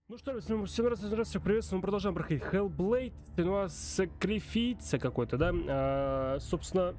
Ну что, всем раз приветствую, мы продолжаем проходить Hellblade. У нас сакрифиция какой-то, да? Собственно,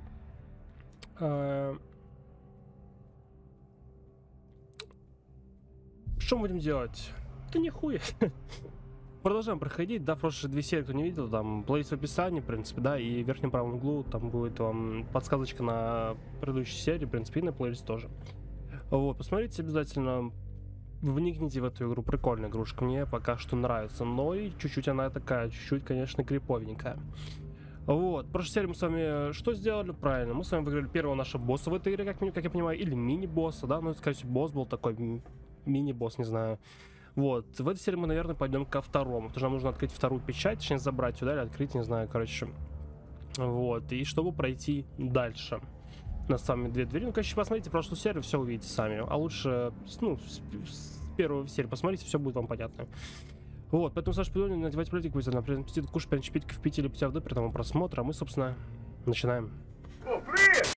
что мы будем делать? Да нихуя. Продолжаем проходить, да, прошлые две серии, кто не видел, там, плейлист в описании, в принципе, да, и в верхнем правом углу там будет вам подсказочка на предыдущей серии, в принципе, и на плейлист тоже. Вот, посмотрите обязательно. Вникните в эту игру, прикольная игрушка, мне пока что нравится, но и чуть-чуть она такая, чуть-чуть, конечно, криповенькая. Вот, в прошлой серии мы с вами что сделали? Правильно, мы с вами выиграли первого нашего босса в этой игре, как я понимаю, или мини-босса, да, ну, скорее всего, босс был такой, мини-босс, не знаю. Вот, в этой серии мы, наверное, пойдем ко второму, потому что нам нужно открыть вторую печать, точнее, забрать сюда или открыть, не знаю, короче. Вот, и чтобы пройти дальше. У нас с вами две двери. Ну, конечно, посмотрите прошлую серию, все увидите сами. А лучше, ну, с первой серии посмотрите, все будет вам понятно. Вот, поэтому, Саша, подумайте, надевайте политику, например, кушать, перенчипить в пить или пить в при тому просмотра. А мы, собственно, начинаем. О, привет!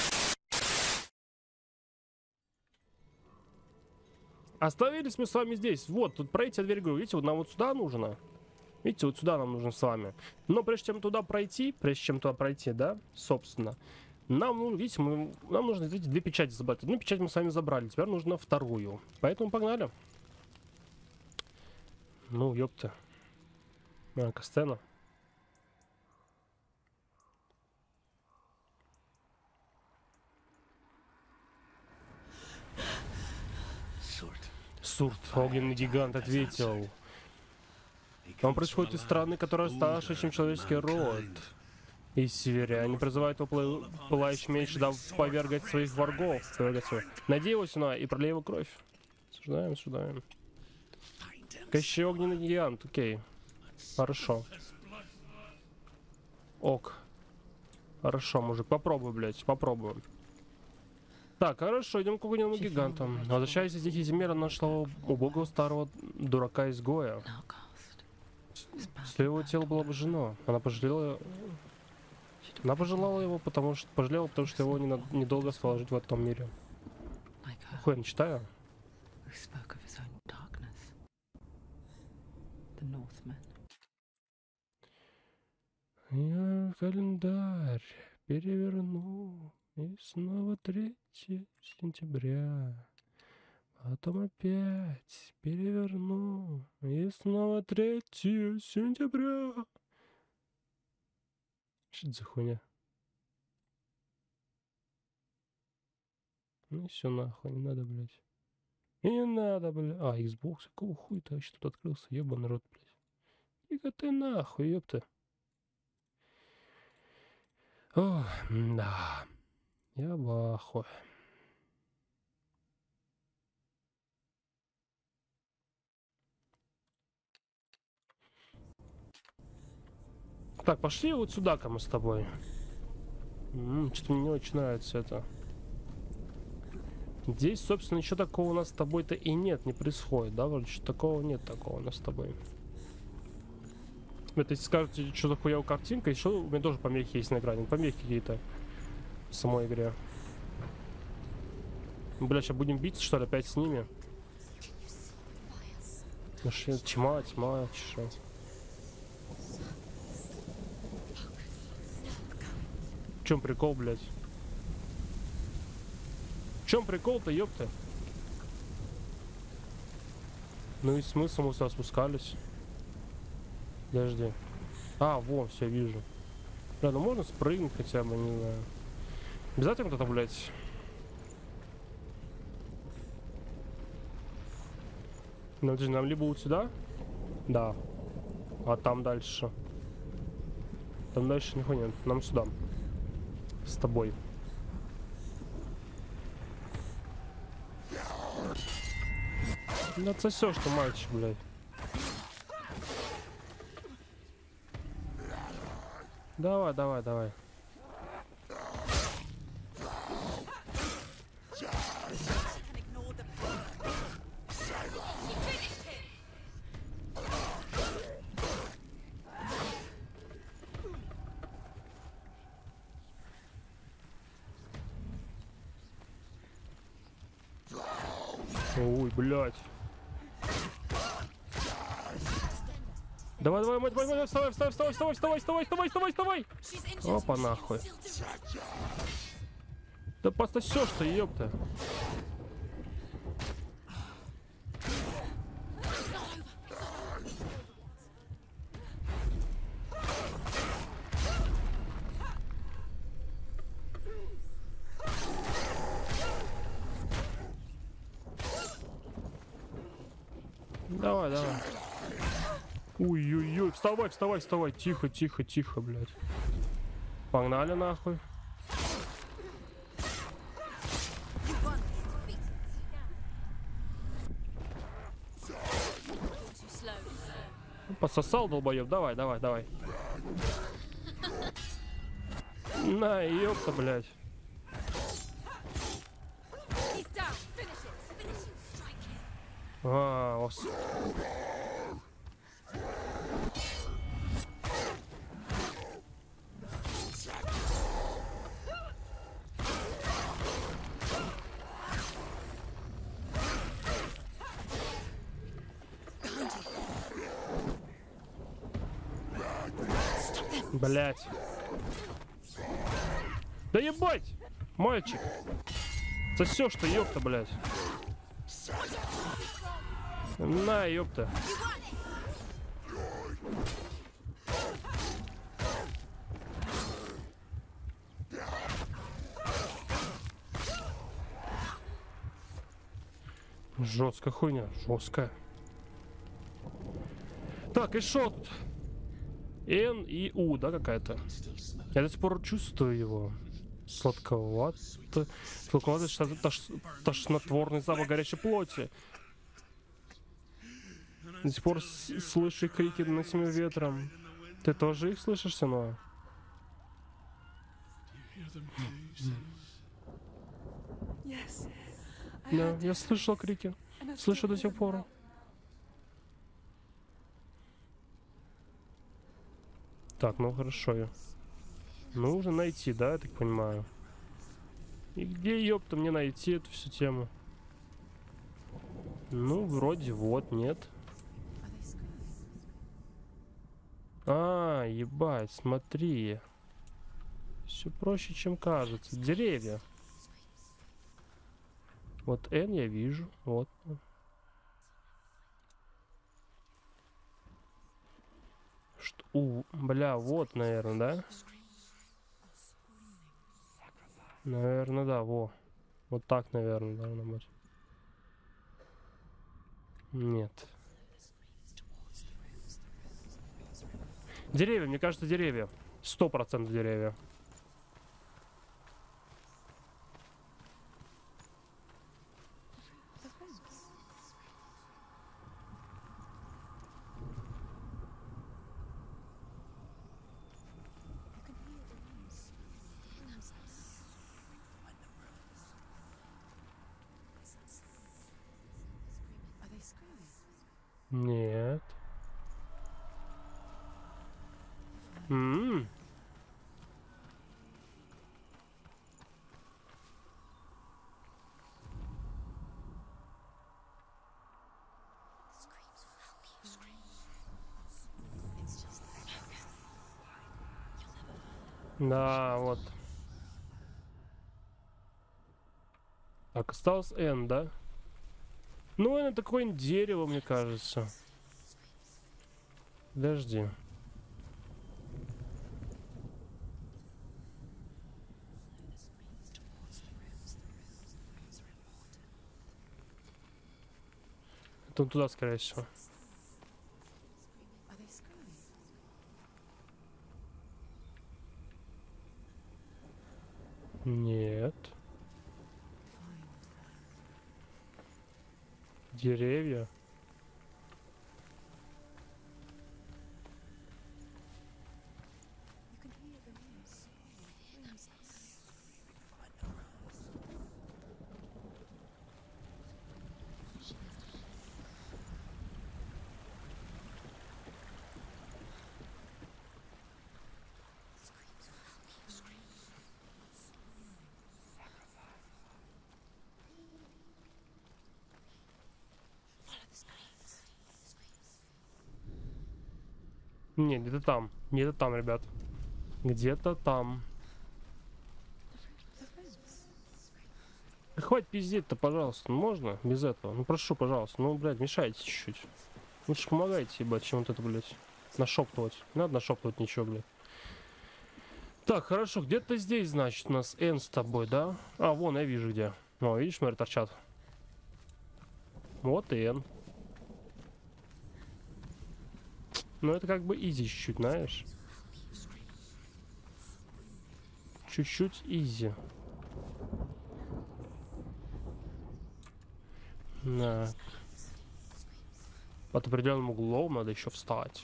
Остановились мы с вами здесь. Вот, тут пройти дверь, говорю, видите, вот нам вот сюда нужно. Видите, вот сюда нам нужно с вами. Но прежде чем туда пройти, да, собственно, нам, ну, видите, нам нужно, видите, две печати забрать. Одну печать мы с вами забрали, теперь нужно вторую. Поэтому погнали. Ну, ёпта. Кастена. Сурт, огненный гигант, ответил. Он происходит из страны, которая старше, чем человеческий род. Из северяне призывают его пылающий меч, дабы повергать своих врагов. Надеялась она и пролей его кровь. Осуждаем. Кощей огненный гигант, окей. Хорошо. Ок. Хорошо, мужик, попробуй, блядь, попробуем. Так, хорошо, идем к огненному гиганту. Возвращаясь из диких земель, она нашла убогого старого дурака-изгоя. Если его тело было обожжено, она пожалела его, потому что его недолго осталось жить в этом мире. Хуй, не читаю. Я календарь переверну, и снова 3 сентября. Потом опять переверну, и снова 3 сентября. Что это за хуйня? Ну и все нахуй, не надо, блядь. И не надо, блядь. А, Xbox, какого хуя-то вообще тут открылся, ебаный рот, блядь. Иди-ка ты нахуй, ёпта. О, да. Я в ахуе. Так, пошли вот сюда-ка мы с тобой. Что-то мне не очень нравится это. Здесь, собственно, ничего такого у нас с тобой-то и нет, не происходит, да? Вроде что такого нет такого у нас с тобой. Это если скажете, что такое я картинка, еще у меня тоже помехи есть на экране. Помехи какие-то в самой игре. Бля, сейчас будем биться, что ли, опять с ними? Тьма, что? В чем прикол, блядь? В чем прикол-то, ёпта? Ну и смысл мы сюда спускались. Подожди. А, во, все вижу. Бля, ну можно спрыгнуть хотя бы, не знаю. Обязательно кто-то, блядь. Ну, подожди, нам либо вот сюда? Да. А там дальше? Там дальше нихуя нет. Нам сюда. С тобой. Да отсосёшь ты, мальчик, блядь. Давай. Ой, блядь. Давай, давай, мать, мать, вставай, вставай, вставай, вставай, вставай, вставай, вставай, вставай, вставай. Опа, нахуй. Да пососешь что, ёпта. Давай, давай. Ой-ой-ой, вставай, вставай, вставай. Тихо, тихо, тихо, блядь. Погнали нахуй. Пососал, долбоёб. Давай, давай, давай. На, ёпта, блядь. Ос. Блять. Да ебать! Мальчик! Сосёшь что, ёпта, блять. На, ёпта. Жесткая хуйня, жесткая. Так, и шо тут? Н и У, да, какая-то? Я до сих пор чувствую его. Сладковато. Сладковато, тошнотворный запах горячей плоти. До сих пор слышу крики над всем ветром. Ты тоже их слышишь, Синоа? Да, я слышал крики. Слышу до сих пор. Так, ну хорошо. Нужно найти, да, я так понимаю. И где, ёпта, мне найти эту всю тему? Ну, вроде вот, нет. А, ебать, смотри. Все проще, чем кажется. Деревья. Вот Н я вижу. Вот. Что? Бля, вот, наверное, да? Наверное, да, во. Вот так, наверное, должно быть. Нет. Деревья, мне кажется, деревья. 100% деревья. Нет. Да, вот. Так, осталось N, да? Ну, это такое дерево, мне кажется. Подожди. Это туда, скорее всего. Нет. Деревья. Не, где-то там. Где-то там, ребят. Где-то там. Хватит пиздеть-то, пожалуйста. Ну, можно без этого? Ну, прошу, пожалуйста. Ну, блядь, мешайте чуть-чуть. Лучше помогайте, ебать, чем вот это, блядь. Нашептывать. Не надо нашептывать ничего, блядь. Так, хорошо. Где-то здесь, значит, у нас Н с тобой, да? А, вон, я вижу где. О, видишь, смотри, торчат. Вот и Н. Ну, это как бы изи чуть-чуть, знаешь. Чуть-чуть изи. Так. Под определенным углом надо еще встать.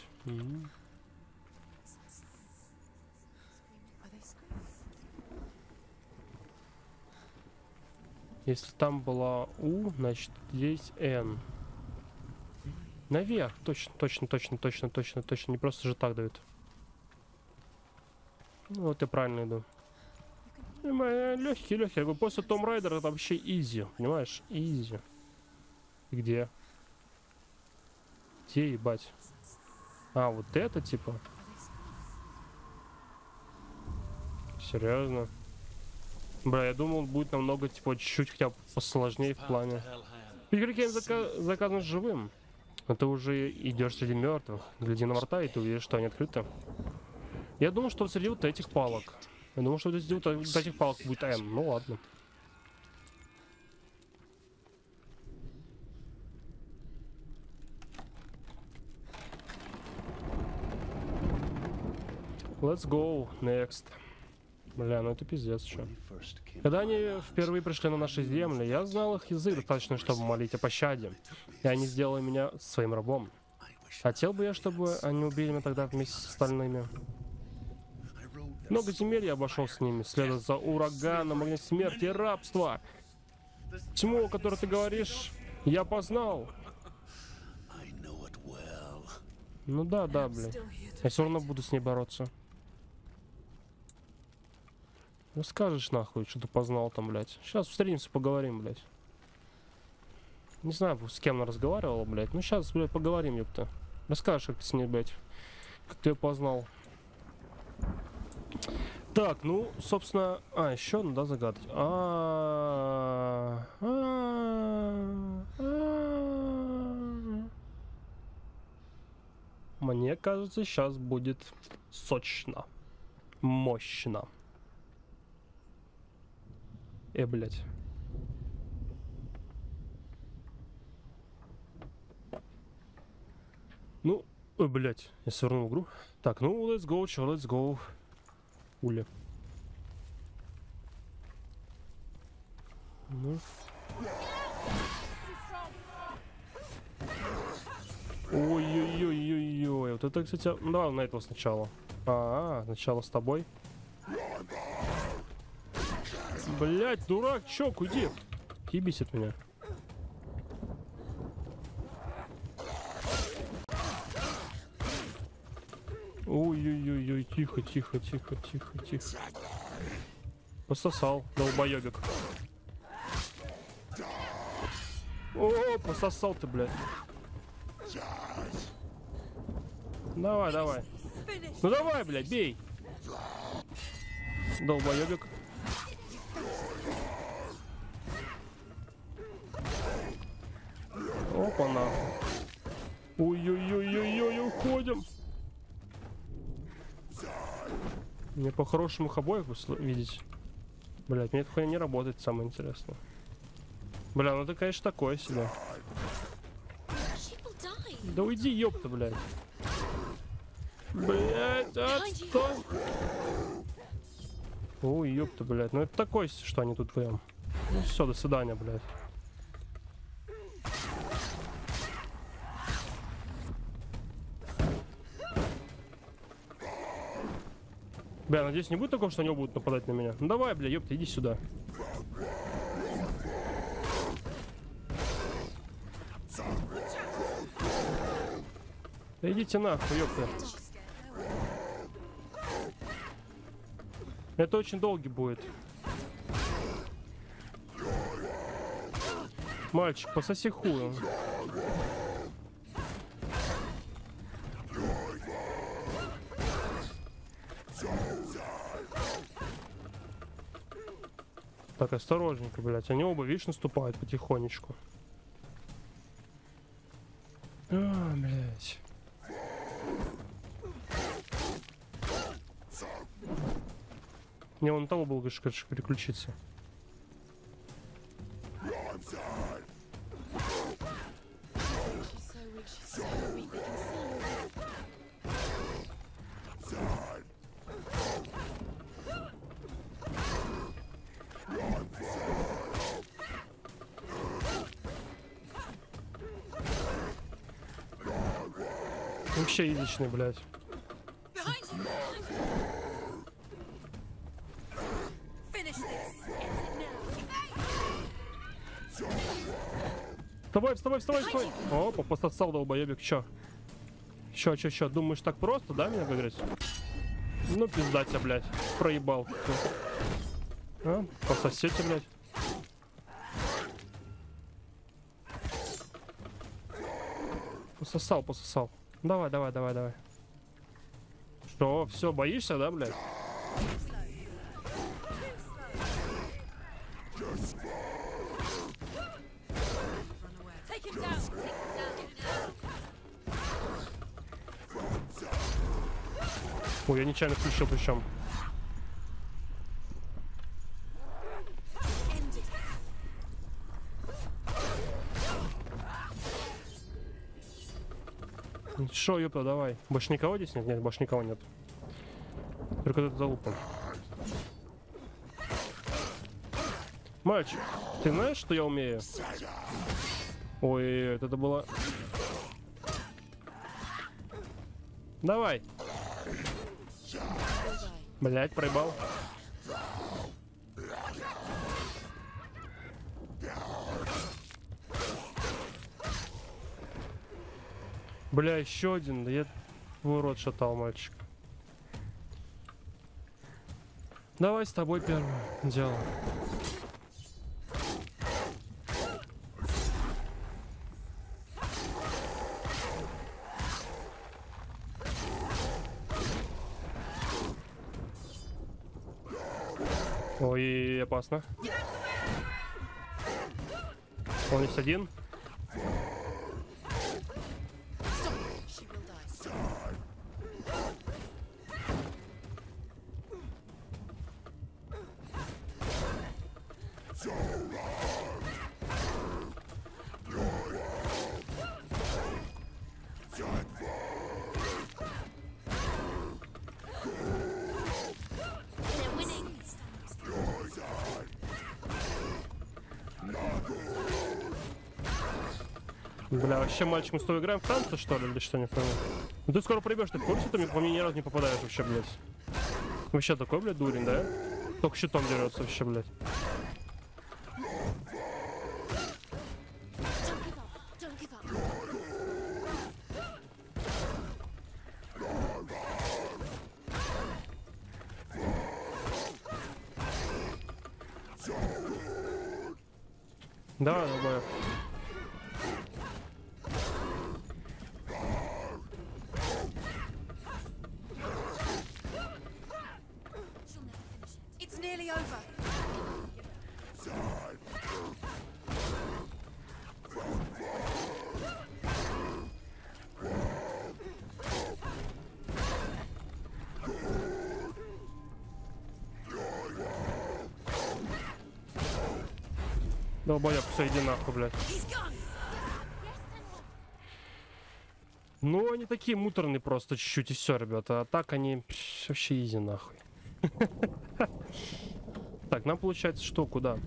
Если там была У, значит здесь Н. Наверх. Точно, точно, точно, точно, точно, точно. Не просто же так дают. Ну, вот я правильно иду. Легкий, легкий. После Том Райдера это вообще изи. Понимаешь? Изи. Где? Где, ебать? А, вот это типа? Серьезно? Бля, я думал, будет намного, типа, чуть-чуть хотя бы посложнее в плане. Игроки заказан живым. Но ты уже идешь среди мертвых. Гляди на врата, и ты увидишь, что они открыты. Я думал, что среди вот этих палок. Я думал, что среди вот этих палок будет М. Ну ладно. Let's go, next. Бля, ну это пиздец, чё. Когда они впервые пришли на наши земли, я знал их язык достаточно, чтобы молить о пощаде. И они сделали меня своим рабом. Хотел бы я, чтобы они убили меня тогда вместе с остальными. Много земель я обошел с ними, следуя за ураганом, огнем смерти и рабства. Тьму, о которой ты говоришь, я познал. Ну да, блядь. Я все равно буду с ней бороться. Расскажешь нахуй, что ты познал там, блядь. Сейчас встретимся, поговорим, блядь. Не знаю, с кем она разговаривала, блядь. Ну сейчас, блядь, поговорим, ёпта. Расскажешь, как ты с ней, блядь. Как ты ее познал. Так, ну, собственно... А, еще надо загадать. Мне кажется, сейчас будет сочно. Мощно. Блядь. Ну, блядь, я свернул игру. Так, ну, let's go, чё, let's go. Уля. Ну. Ой-ой-ой-ой-ой. Вот это, кстати... Ну, давай на этого сначала. Сначала с тобой. Блять, дурак, чок, уйди. Ебись от меня. Ой-ой-ой-ой, тихо, тихо, тихо, тихо, тихо. Пососал, долбоёбик. О, пососал ты, блядь. Давай, давай. Ну давай, блядь, бей. Долбоёбик. Опа-на. Ой-ой-ой-ой-ой, уходим. Мне по-хорошему их обоих видеть. Блять, мне это хуйня не работает, самое интересное. Бля, ну это, конечно, такое себе. Да уйди, ёпта, блядь. Блять, отстой. Ой, ёпта, блядь. Ну это такое, что они тут вдвоем. Ну все, до свидания, блядь. Бля, надеюсь, не будет такого, что они будут нападать на меня. Ну давай, бля, ёпта, иди сюда. Да идите нахуй, ёпта. Это очень долгий будет. Мальчик, пососи хуй. Так, осторожненько, блядь. Они оба, видишь, наступают потихонечку. А, блядь. Не, он того был, конечно, переключиться. Вообще изичный, блядь. Вставай, вставай, вставай, вставай. Опа, пососал долбоебик. Чё? Чё? Думаешь, так просто, да, меня выиграть? Ну, пизда тебя, блядь. Проебал. А? Пососете, блядь. Пососал. Давай. Что, все, боишься, да, блядь? Ой, я нечаянно включил причем. Шо, ёпта, давай. Больше никого здесь нет? Нет, больше никого нет. Только этот залупа. Мальчик, ты знаешь, что я умею? Ой, это было... Давай. Блять, проебал. Бля, еще один. Да я в рот шатал, мальчик. Давай с тобой первое дело. Ой, опасно. Он есть один. Бля, вообще, мальчик, мы с тобой играем в танцы, что ли, или что, не понял? Ну ты скоро прибешь, ты в курсе, ты по мне ни разу не попадаешь вообще, блядь. Вообще такой, блядь, дурень, да? Только щитом дерется вообще, блядь. Давай, давай. Долбоёб, все, иди нахуй, блядь. Ну, они такие муторные просто чуть-чуть и все, ребята. А так они вообще изи нахуй. Так, нам получается что, куда?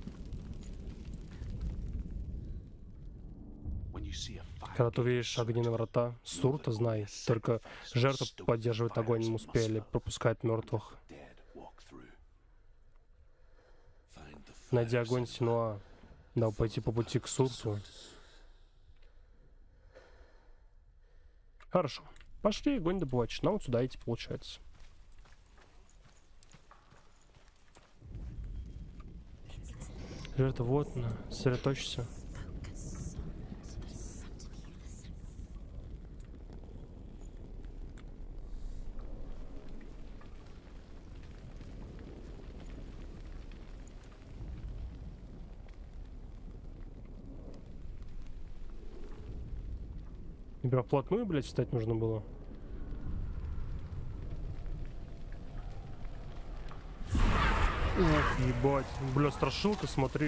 Когда ты увидишь огненные врата, Сурта, знай, только жертвы поддерживают огонь, успели, пропускают мертвых. Найди огонь Синуа. Дал пойти по пути к Сурту. Хорошо. Пошли огонь добывать. Нам вот сюда идти получается. Жертва вот, сосредоточься. И прям вплотную, блядь, встать нужно было. Ух, ебать. Бля, страшилка, смотри.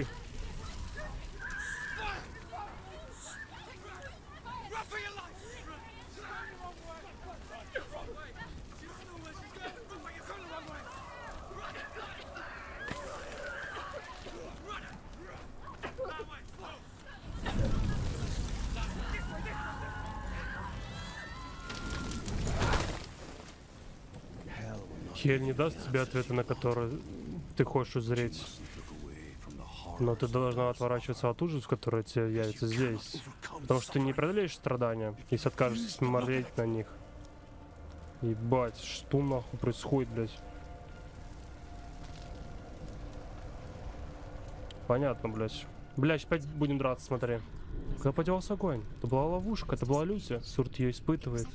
Хель не даст тебе ответа, на которые ты хочешь узреть. Но ты должна отворачиваться от ужасов, которые тебе явятся здесь. Потому что ты не преодолеешь страдания, если откажешься смотреть на них. Ебать, что нахуй происходит, блядь? Понятно, блядь. Блядь, опять будем драться, смотри. Куда подевался огонь? Это была ловушка, это была Люся. Сурт ее испытывает.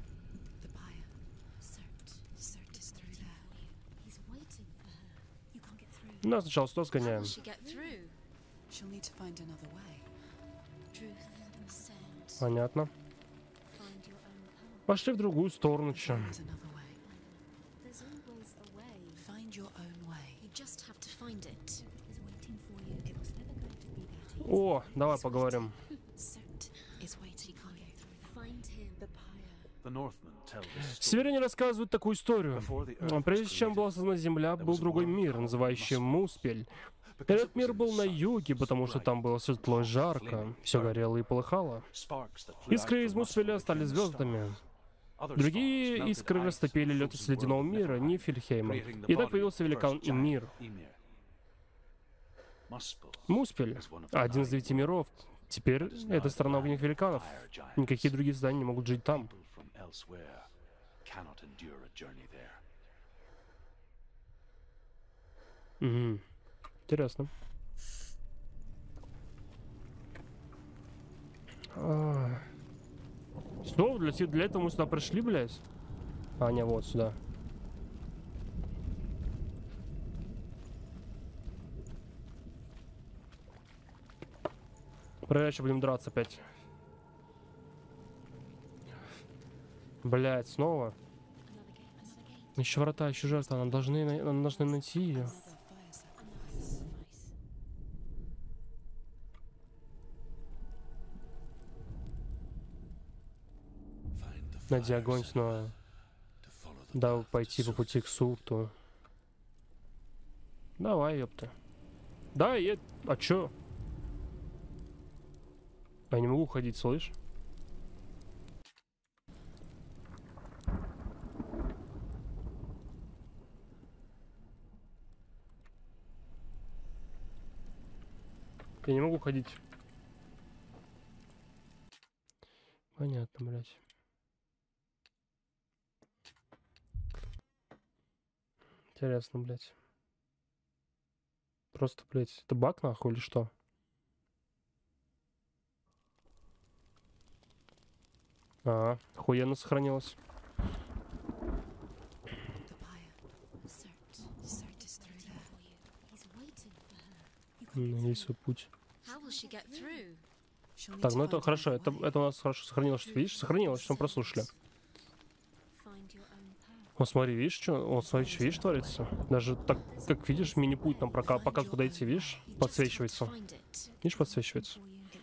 Ну, сначала сюда сгоняем. Понятно. Пошли в другую сторону, чё. О, давай поговорим. Северяне рассказывают такую историю. Прежде чем была создана Земля, был другой мир, называющий Муспель. Этот мир был на юге, потому что там было светло и жарко, все горело и полыхало. Искры из Муспеля стали звездами. Другие искры растопили лед из ледяного мира, Нифельхейма. И так появился великан Ymir. Муспель — один из 9 миров. Теперь это страна огненных великанов. Никакие другие здания не могут жить там. Угу. Интересно. Что? Для этого мы сюда пришли, блядь? А, не, вот сюда. Проверять, будем драться опять. Блядь, снова. Еще врата, еще жертва. Нам должны найти ее. Найди огонь снова. Да, пойти по пути к Сурту. Давай, ёпта. Да, а чё? Я не могу ходить, слышь? Я не могу ходить. Понятно, блядь. Интересно, блядь. Просто, блядь, это баг нахуй или что? Ага, охуенно сохранилось. Есть свой путь. Так, ну это хорошо, это у нас хорошо сохранилось, видишь? Сохранилось, что мы прослушали. Вот смотри, видишь, что? Вот смотри, что, видишь, творится? Даже так, как видишь, мини-путь нам показывает, куда идти, видишь? Подсвечивается. Видишь, подсвечивается.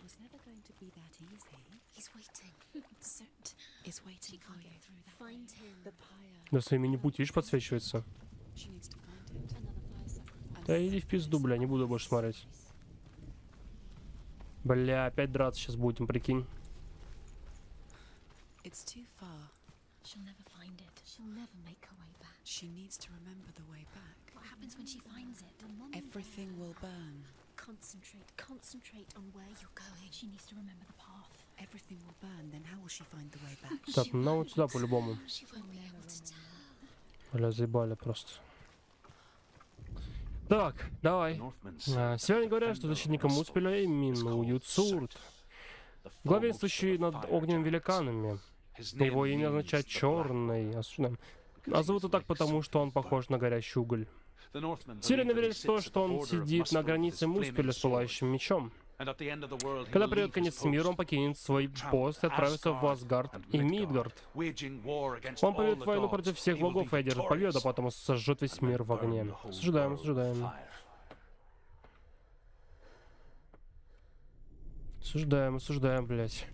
Да, свой мини-путь, видишь, подсвечивается. Да иди в пизду, бля, не буду больше смотреть. Бля, опять драться сейчас будем, прикинь. She needs to remember the way back. What happens when she finds it? Everything will burn. Concentrate on where you're going. She needs to remember the path. Everything will burn, then how will she find the way back? Так, ну вот сюда по-любому. Бля, заебали просто. Так, давай. Сегодня говорят, что защитником Муспеля именуют Сурт, главенствующий над огненными великанами. Его имя означает «черный». А зовут его так потому, что он похож на горящий уголь. Северяне верят в то, что он сидит на границе Муспеля с пылающим мечом. Когда придет конец мира, он покинет свой пост и отправится в Асгард и Мидгард. Он поведет войну против всех богов и одержит победу, а потом сожжет весь мир в огне. Осуждаем, осуждаем. Осуждаем, осуждаем, блядь.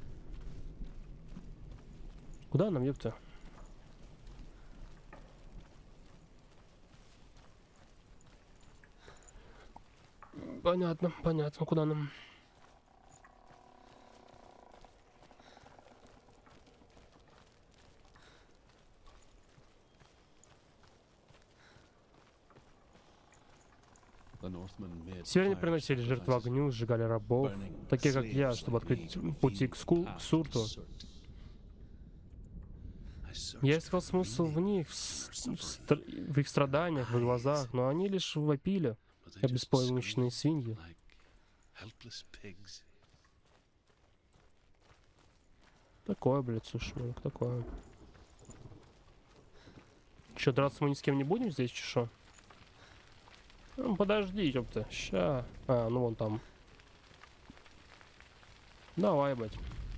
Куда нам, ёпта? Понятно, понятно, куда нам? Северяне приносили жертву огню, сжигали рабов, такие как я, чтобы открыть пути к Сурту. Я искал смысл в них, в их страданиях, в их глазах, но они лишь вопили, как беспомощные свиньи. Такое, блядь, слушай, такое. Чё, драться мы ни с кем не будем здесь, чё? Ну, подожди, ёпта, ща. А, ну вон там. Давай, блядь.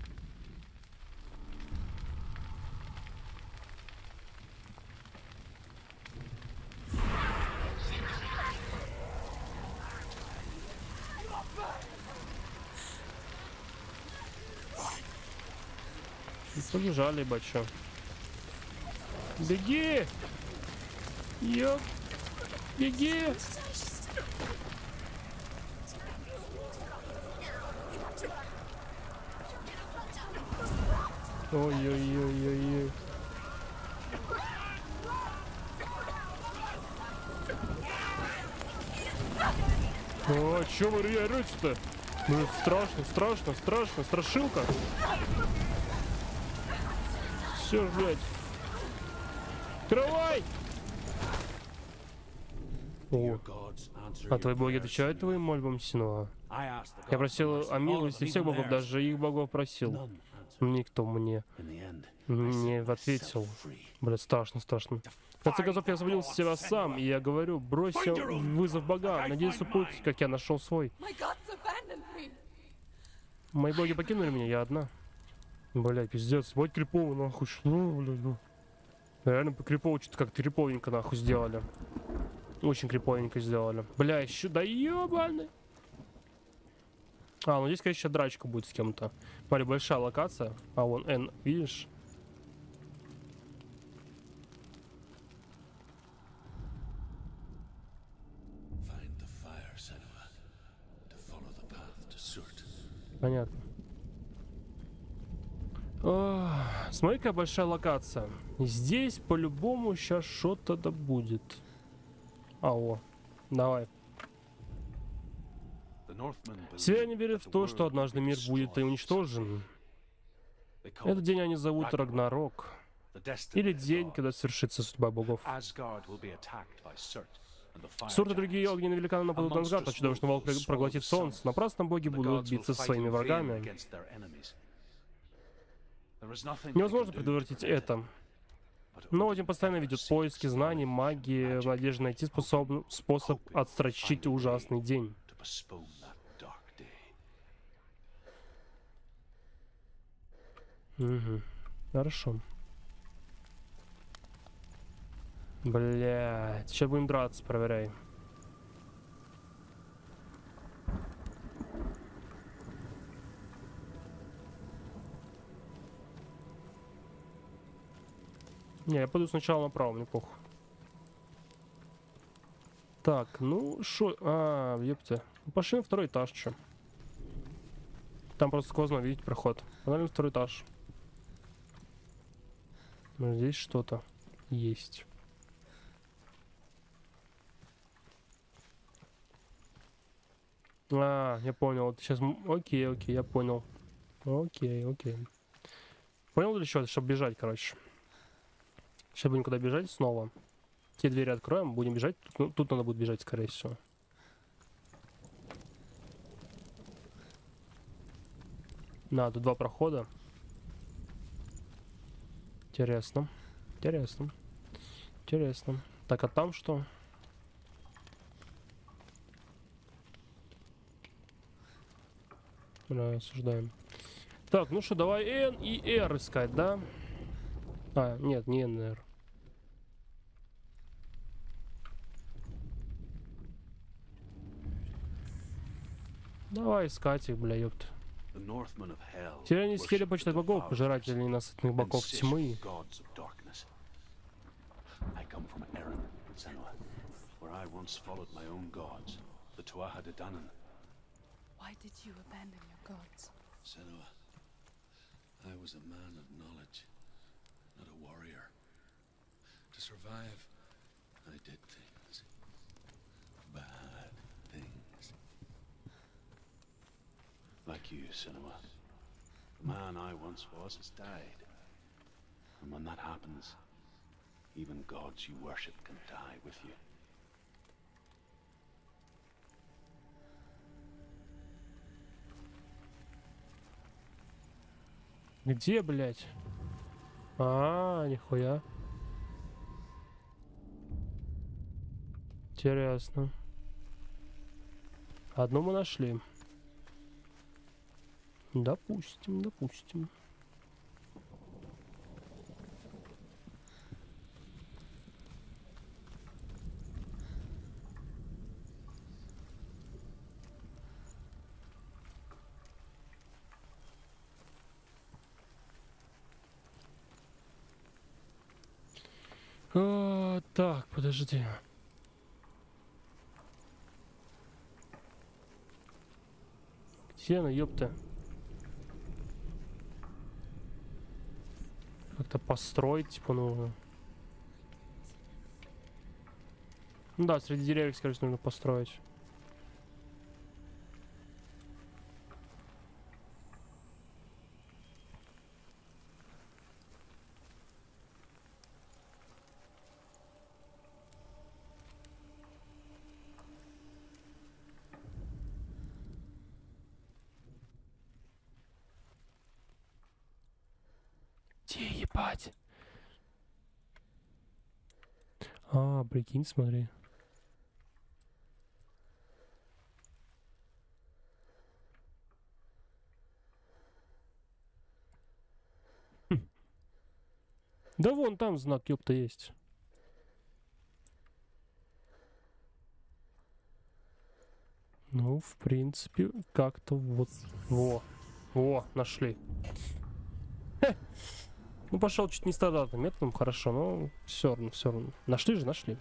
Побежали, бачо. Беги! Ёп! Беги! Ой-ой-ой-ой-ой. О, чё вы орёте-то? Ну, страшно, страшно, страшно, страшилка. Все, блядь. Открывай! О. А твои боги отвечают твоим мольбам, Синуа? Я просил о милости всех богов, даже их богов просил. Никто мне не ответил. Блядь, страшно, страшно. В конце концов, я освободил себя сам, и я говорю, бросься вызов богам, надеюсь, путь, как я нашел свой. Мои боги покинули меня, я одна. Блядь, пиздец, вот крипово нахуй, ну, блядь, ну. Реально по крипово что-то как-то криповенько нахуй сделали. Очень криповенько сделали. Бля, еще да ёбаны. А, ну здесь, конечно, сейчас драчка будет с кем-то. Смотри, большая локация. А вон N, видишь? Понятно. Смотри, какая большая локация. Здесь по-любому сейчас что-то да будет. О, давай. Северяне верят в то, что однажды мир будет и уничтожен. Этот день они зовут Рагнарок. Или день, когда свершится судьба богов. Сурт и другие огненные великаны нападут на Асгард, а чудовищный волк проглотит солнце. Напрасно боги будут биться со своими врагами. Невозможно предотвратить это. Но один постоянно ведет поиски знаний, магии, в надежде найти способ отсрочить ужасный день. Угу. Хорошо. Блядь, сейчас будем драться, проверяй. Не, я пойду сначала направо, мне похуй. Так, ну шо... А, ёпта. Пошли на второй этаж, чё. Там просто сквозно, видите, проход. Погнали на второй этаж. Но здесь что-то есть. А, я понял. Сейчас... Окей, окей, я понял. Окей, окей. Понял для чего? Чтобы бежать, короче. Сейчас будем куда бежать снова. Те двери откроем, будем бежать. Тут надо будет бежать, скорее всего. На, тут два прохода. Интересно. Интересно. Интересно. Так, а там что? Да, осуждаем. Так, ну что, давай N и R искать, да? А, нет, не N, R. Давай искать их, бля, ёпта. Северяне стили почитать богов, пожирателей ненасытных богов тьмы. Why did you abandon your gods? Senua, I was a man of knowledge, not a warrior. To survive, I did things. Bad things. Like you, Senua. The man I once was has died. And when that happens, even gods you worship can die with you. Где, блядь? А, нихуя. Интересно. Одну мы нашли. Допустим, допустим. Так, подожди. Где она, ёпта? Как-то построить, типа, нужно. Ну да, среди деревьев, скорее всего, нужно построить. Где, ебать? А, прикинь, смотри. Хм. Да вон там знак, ёпта, есть. Ну, в принципе, как-то вот. Во, нашли. Хе. Ну, пошел чуть не стандартным методом, хорошо, но все равно. Нашли же, нашли.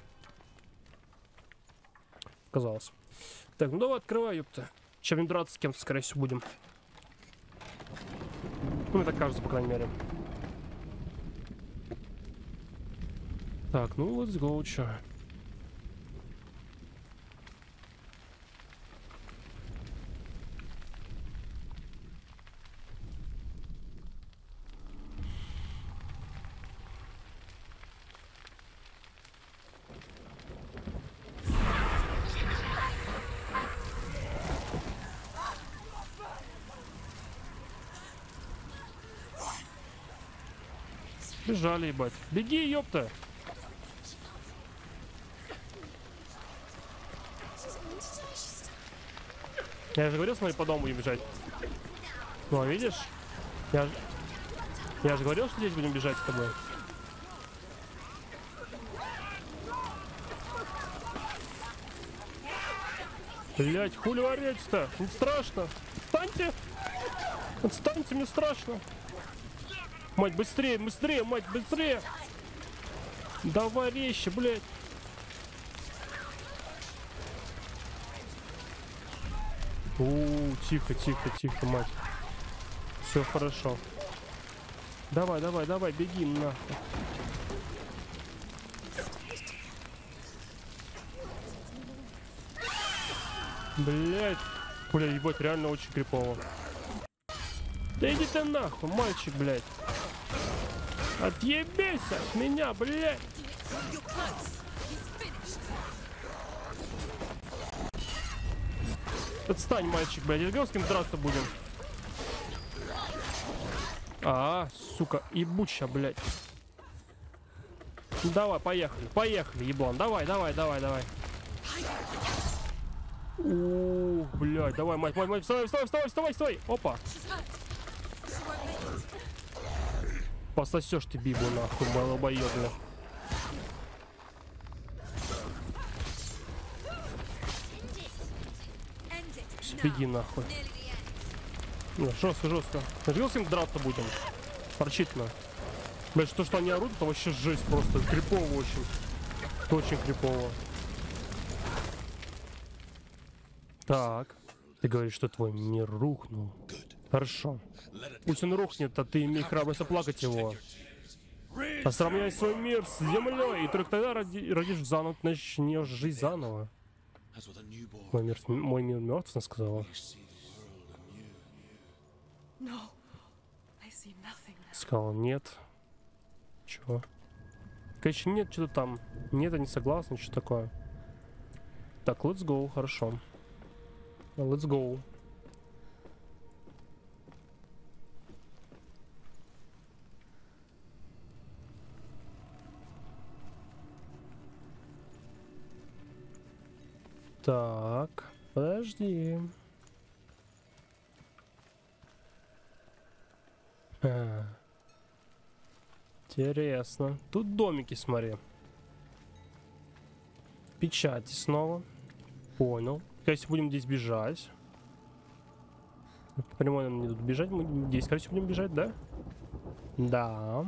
Казалось. Так, ну давай открывай, ёпта. Чем не драться с кем-то, скорее всего, будем. Ну, мне так кажется, по крайней мере. Так, ну, let's go, чё. Бежали, ебать. Беги, ёпта! Я же говорил, смотри, по дому будем бежать. Ну, а видишь? Я же говорил, что здесь будем бежать с тобой. Блять, хули орете-то? Не страшно. Отстаньте! Отстаньте, мне страшно. Мать, быстрее, быстрее, мать, быстрее! Давай резче, блядь! Тихо, тихо, тихо, мать. Все хорошо. Давай, давай, давай, беги нахуй. Блядь. Бля, ебать, реально очень крипово. Да иди ты нахуй, мальчик, блядь. Отъебись от меня, блядь. Отстань, мальчик, блядь. Я говорил, с кем драться будем. Сука, ебуча, блядь. Давай, поехали, поехали, еблан. Давай, давай, давай, давай. Ух, блядь, давай, мать, вставай, вставай, вставай, вставай, вставай. Опа. Пососешь ты Бибу, нахуй, малобоёбля. Беги нахуй. Да, жестко, жестко. Нажил с ним драться будем. Порчительно. Блядь, что они орут, это вообще жесть просто. Крипово очень. Это очень крипово. Так. Ты говоришь, что твой мир рухнул. Хорошо. Пусть он рухнет, а ты имей храбрость оплакать его. А сравняй свой мир с землей, и только тогда родишь заново, начнешь жить заново. Мой мир мертв, она сказала. Сказал, нет. Чего? Конечно, нет, что-то там. Нет, я не согласна, что такое. Так, let's go, хорошо. Let's go. Так, подожди. Интересно. Тут домики, смотри. Печати снова. Понял. Если будем здесь бежать. По прямой нам не тут бежать. Мы здесь, короче, будем бежать, да? Да.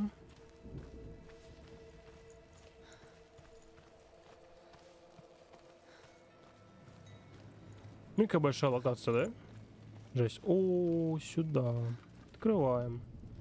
Ну и какая большая локация, да? Жесть. О, сюда. Открываем.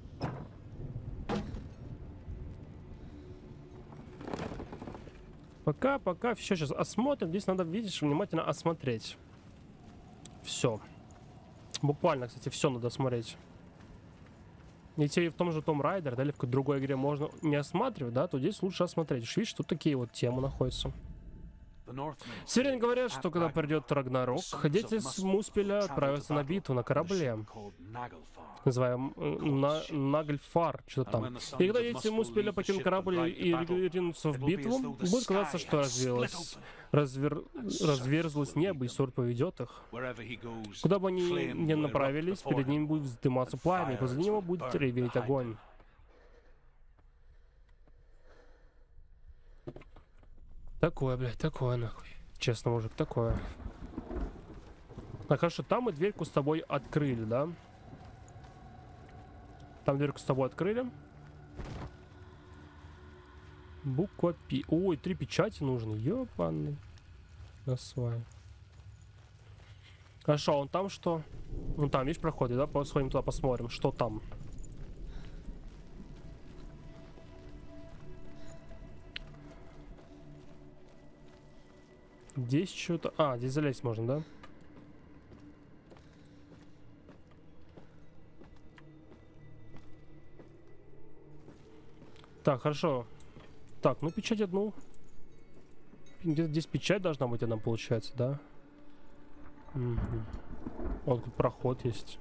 Пока, все сейчас осмотрим. Здесь надо, видишь, внимательно осмотреть. Все. Буквально, кстати, все надо смотреть. Если в том же Tomb Raider, да, или в какой-то другой игре можно не осматривать, да, то здесь лучше осмотреть. Видишь, тут такие вот темы находятся. Северяне говорят, что когда придет Рагнарок, дети с Муспеля отправятся на битву на корабле, называем Нагльфар, что-то там. И когда дети Муспеля покинут корабль и ринутся в битву, будет казаться, что разверзлось небо, и Сор поведет их. Куда бы они ни направились, перед ними будет вздыматься пламя, и позади него будет реветь огонь. Такое, блядь, такое, нахуй. Честно, мужик, такое. Так, хорошо, там мы дверьку с тобой открыли, да? Там дверьку с тобой открыли. Буква Пи. Ой, 3 печати нужны. Ёпаны. Насвай. Хорошо, он там что? Ну там, видишь, проходит, да? Сходим туда, посмотрим, что там. Здесь что-то... А, здесь залезть можно, да? Так, хорошо. Так, ну печать одну. Где-то здесь печать должна быть одна, получается, да? Угу. Вот тут проход есть.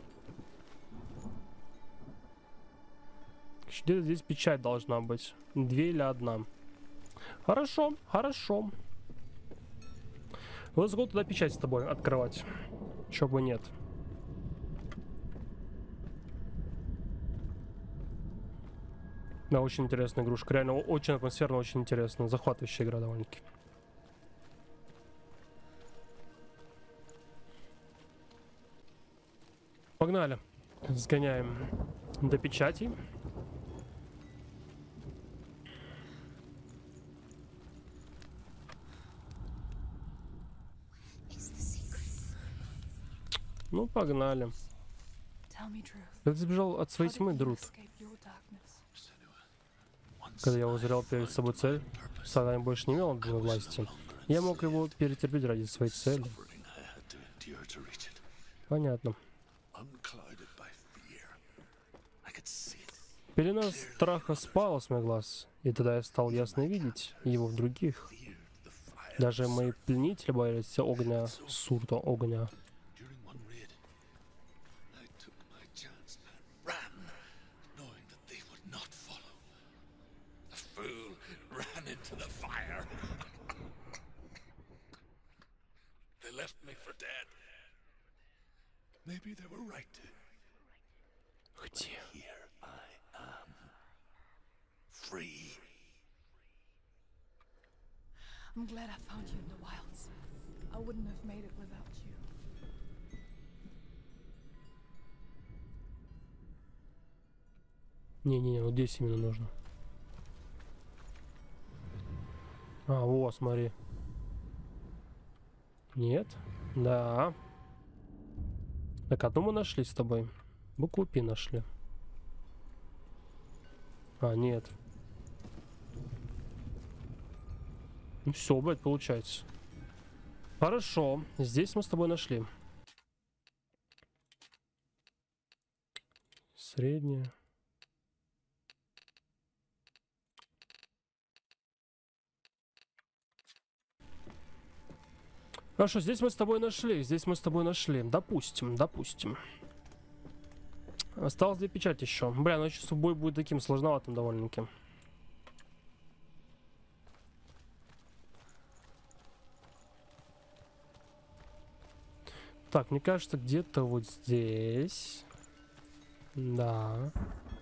Где-то здесь печать должна быть. 2 или 1. Хорошо, хорошо. Let's go туда печать с тобой открывать. Чё бы нет. Да, очень интересная игрушка. Реально очень атмосферно, очень интересно. Захватывающая игра довольно-таки. Погнали. Сгоняем до печати. Ну, погнали. Ты сбежал от своей тьмы, Друд. Когда я узрел перед собой цель, Сатан больше не имел над мной власти. Я мог его перетерпеть ради своей цели. Понятно. Пелена страха спала с моих глаз, и тогда я стал ясно видеть его в других. Даже мои пленители боялись огня, сурта огня. Где? I'm glad I found you in the wilds. I wouldn't have made it without you. Не-не-не, вот здесь именно нужно. А, вот, смотри. Нет? Да. Так, одну мы нашли с тобой. Букву Пи нашли. А, нет. Ну все, блядь, получается. Хорошо. Здесь мы с тобой нашли. Средняя. Хорошо, здесь мы с тобой нашли. Здесь мы с тобой нашли. Допустим, допустим. Осталось 2 печати еще. Бля, ну сейчас бой будет таким сложноватым довольно-таки. Так, мне кажется, где-то вот здесь. Да.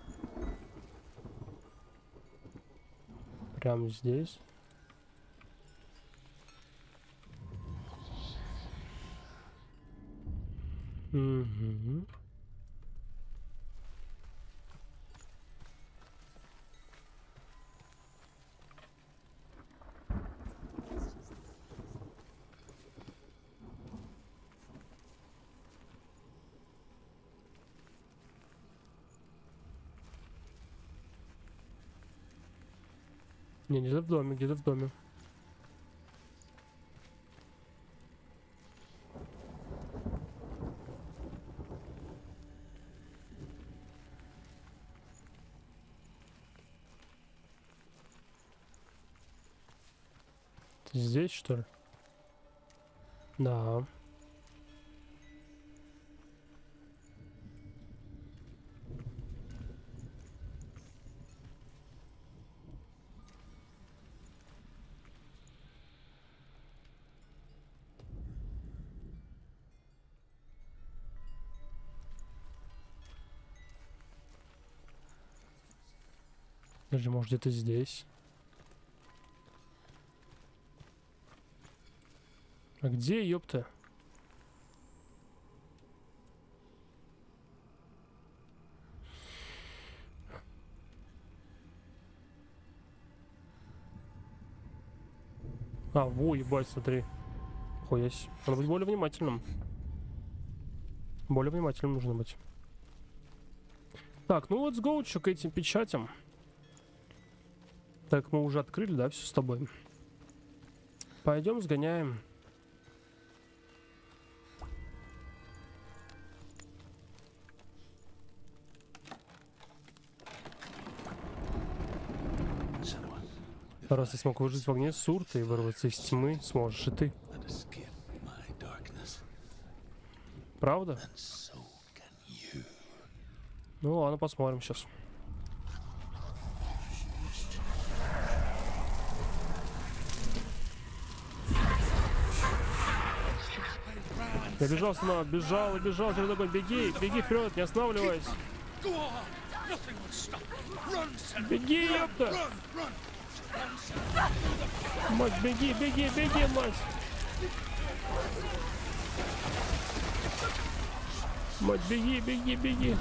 Прямо здесь. Угу. Не, где-то в доме, где-то в доме. Здесь, что ли? Да. Даже, может, где-то здесь. А где, ёпта? А, во, ебать, смотри. Хуясь. Надо быть более внимательным. Более внимательным нужно быть. Так, ну let's go, чё к этим печатям. Так, мы уже открыли, да, все с тобой. Пойдем сгоняем. Раз я смог выжить в огне Сурта и вырваться из тьмы, сможешь и ты. Правда? Ну ладно, посмотрим сейчас. Я бежал сюда, бежал и бежал, через огонь. Беги, беги вперед, не останавливайся. Беги, ёпта! Мать, беги, беги, беги, мать! Мать, беги, беги, беги!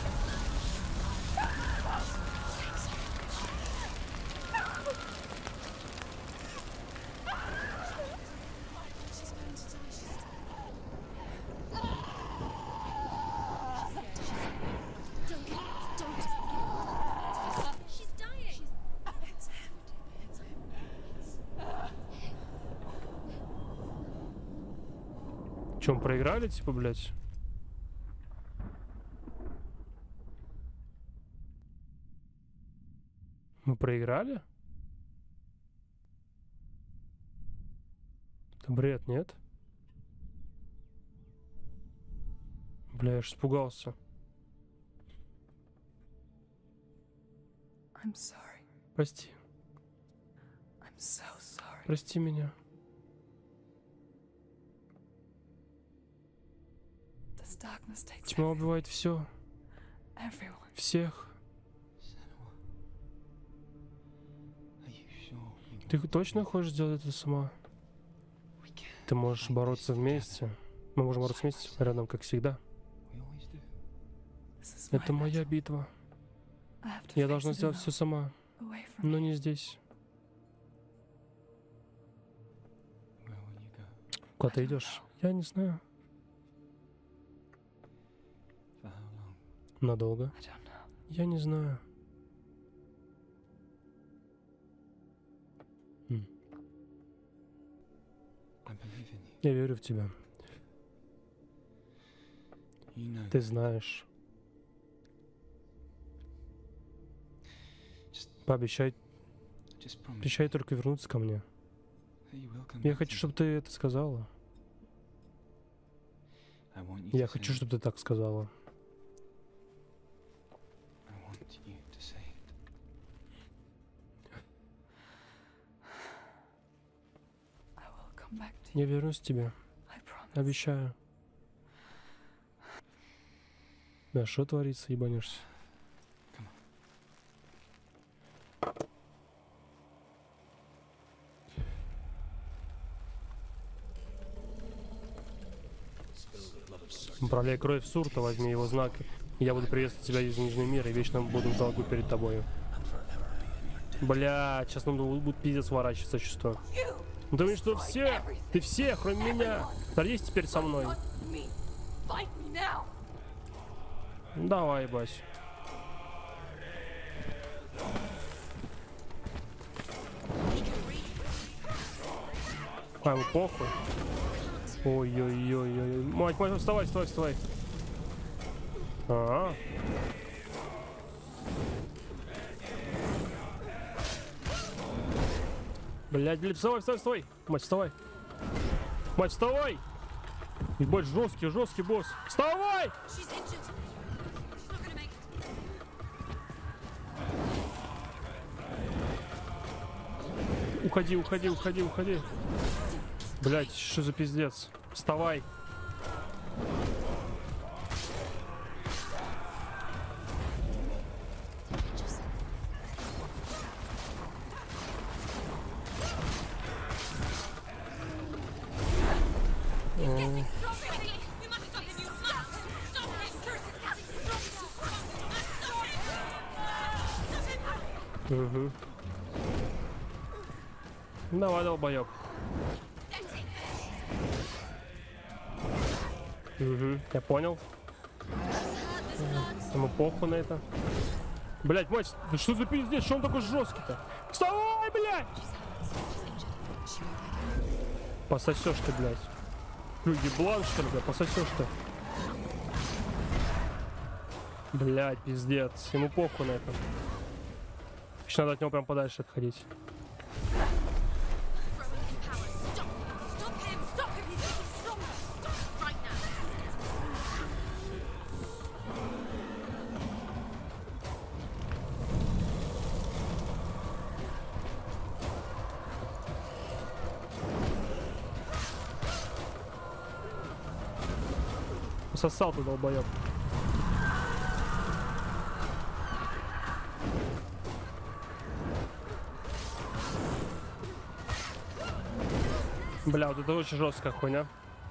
Чем проиграли, типа, блядь? Мы проиграли? Это бред, нет? Бля, я ж испугался. I'm sorry. Прости. I'm so sorry. Прости меня. This darkness takes Тьма убивает все. Everyone. Всех. Senua. Are you sure? Ты точно хочешь сделать это сама? We can. Ты можешь бороться вместе. Мы можем бороться вместе, рядом, как всегда. We always do. This is my Это моя battle. битва. I have to Я fix должна it сделать alone, все сама, away from но you. не здесь. Where will you go? Куда ты идешь? Я не знаю. For how long? Надолго? I don't know. Я не знаю. I believe in you. Я верю в тебя. You know. Ты знаешь. Just, Пообещай, just promise. обещай только вернуться ко мне. That you will come Я back хочу, to чтобы me. ты это сказала. I want you Я to хочу, say чтобы ты так сказала. I want you to say it. I will come back to Я you. вернусь к тебе. I promise. Обещаю. Да, что творится, ебанешься? Управляй кровь Сурта, возьми его знак. И я буду приветствовать тебя из Нижнего мира и вечно буду в долгу перед тобою. Бля, сейчас нам будет пиздец сворачиваться чувство. Думаешь, что все? Ты все, кроме меня. Садись теперь со мной. Not me. Fight me now. Давай, Бась. А, ему похуй. Ой-ой-ой-ой. Мать, вставай, вставай, вставай. А. Блядь, вставай, вставай, вставай. Мать, вставай. Мать, вставай. Ебать, жесткий босс. Вставай! She's injured. She's not gonna make it. Уходи, уходи, уходи, уходи. Блять, что за пиздец? Вставай. Угу. Давай, долбоёб. Угу, я понял. Ему похуй на это. Блять, мать, да что за пиздец? Что он такой жесткий-то? Вставай, блядь! Пососешь ты, блядь. Еблан, что ли, блядь, пососешь ты. Блядь, пиздец. Ему похуй на это. Еще надо от него прям подальше отходить. Сосал ты, долбоёб. Бля, вот это очень жесткая хуйня.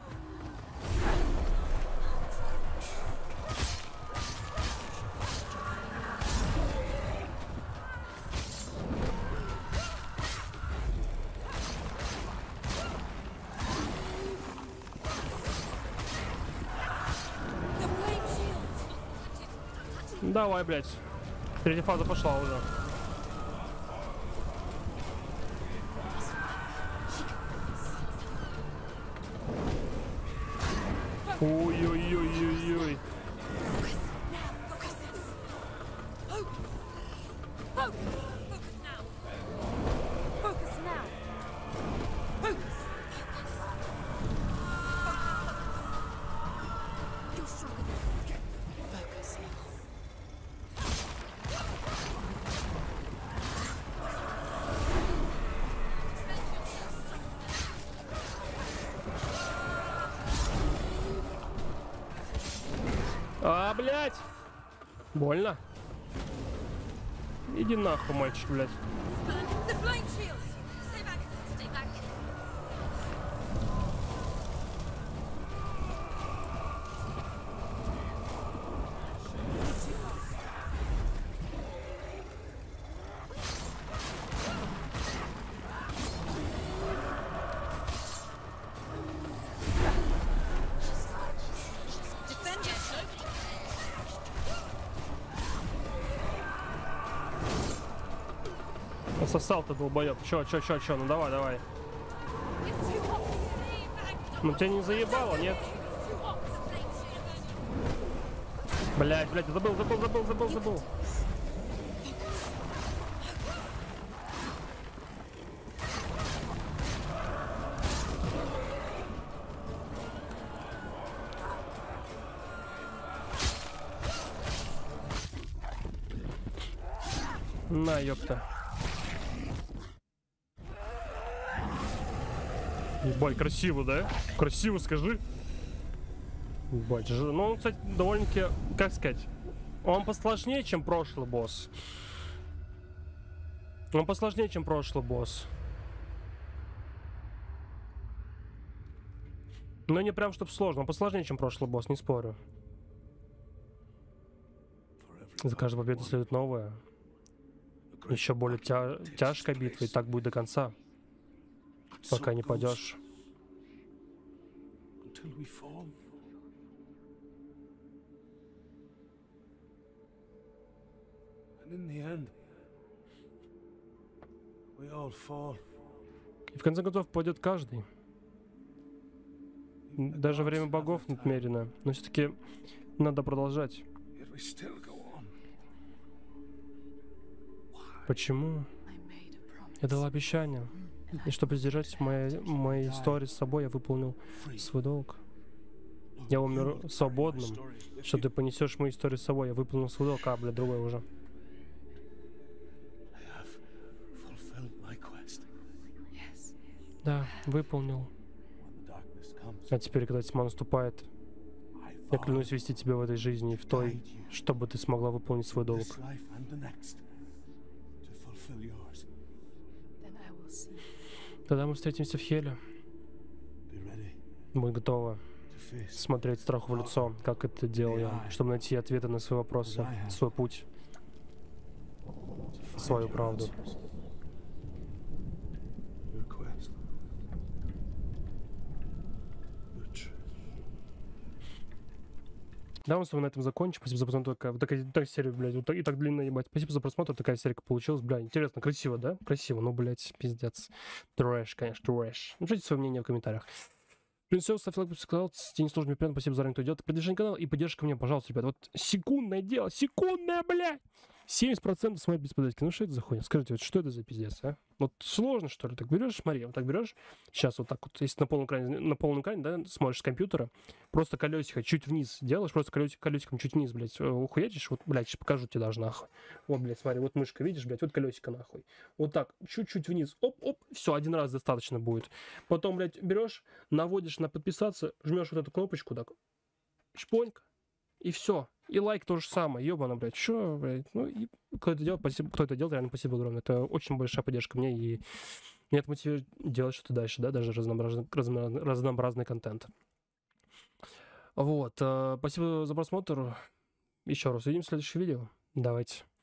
Давай, блядь. Третья фаза пошла уже. Ой-ой-ой-ой-ой. А, блядь! Больно? Иди нахуй, мальчик, блядь. The flame shield! Stay back! Stay back! Defend yourself! Сосал ты, долбоёб. Чё, ну давай. Ну тебя не заебало, нет? Блядь, забыл. На, ёпта. Ебать, красиво, да? Красиво, скажи. Ебать, ну он, кстати, довольно-таки, как сказать, он посложнее, чем прошлый босс. Но не прям, чтоб сложно, он посложнее, чем прошлый босс, не спорю. За каждую победу следует новая. Еще более тяжкая битва, и так будет до конца. Пока не падешь. И в конце концов падет каждый. Даже время богов отмерено. Но все-таки надо продолжать. Почему? Я дал обещание. И чтобы сдержать мои истории с собой, я выполнил свой долг. Я умер свободным. Что ты понесешь мои истории с собой, я выполнил свой долг. Бля, другой уже. Да, выполнил. А теперь, когда тьма наступает, я клянусь вести тебя в этой жизни и в той, чтобы ты смогла выполнить свой долг. Тогда мы встретимся в Хеле. Будь готова смотреть страху в лицо, как это делал я, чтобы найти ответы на свои вопросы, свой путь, свою правду. Да, мы с вами на этом закончим. Спасибо за просмотр. Вот такая серия, блядь, вот так, и так длинная, ебать. Спасибо за просмотр. Такая серия получилась. Бля, интересно, красиво, да? Красиво, ну, блядь, пиздец. Трэш, конечно, трэш. Напишите свое мнение в комментариях. В принципе, ставь лайк, подписывайся на канал. Тебе сложно, приятно. Спасибо заранее, кто идет. Продвижение канала и поддержка мне, пожалуйста, ребят. Вот секундное дело, секундное, блядь. 70% смотрят без поддержки. Ну что это за хуйня? Скажите, вот что это за пиздец, а? Вот сложно, что ли? Так берешь, смотри, вот так берешь. Сейчас вот так вот, если на полном экране, да, смотришь с компьютера, просто колесико чуть вниз делаешь, просто колесиком чуть вниз, блядь, ухуячишь, вот, блядь, сейчас покажу тебе даже, нахуй. Вот, блядь, смотри, вот мышка, видишь, блядь, вот колесико, нахуй. Вот так, чуть-чуть вниз, оп-оп, все, один раз достаточно будет. Потом, блядь, берешь, наводишь на подписаться, жмешь вот эту кнопочку, так, шпонька, и все. И лайк то же самое, ёбана, блядь, что, блядь, ну, и кто это делает, спасибо, кто это делает, реально спасибо огромное. Это очень большая поддержка мне, и меня это мотивирует делать что-то дальше, да, даже разнообразный контент. Вот, спасибо за просмотр. Еще раз увидимся в следующем видео. Давайте.